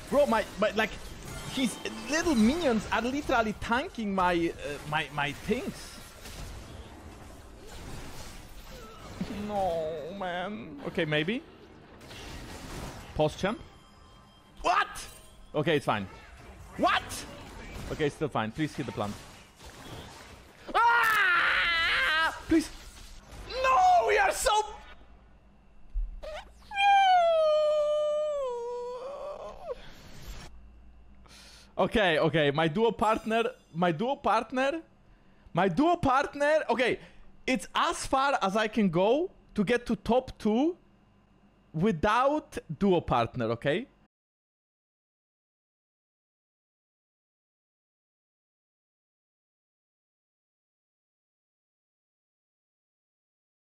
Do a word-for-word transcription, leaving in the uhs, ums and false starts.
Bro, my, my like, his little minions are literally tanking my, uh, my, my things. No, man. Okay, maybe. Pause champ. What? Okay, it's fine. What? Okay, it's still fine. Please hit the plant. Ah! Please. No, we are so... Okay, okay, my duo partner, my duo partner, my duo partner, okay, it's as far as I can go to get to top two without duo partner, okay?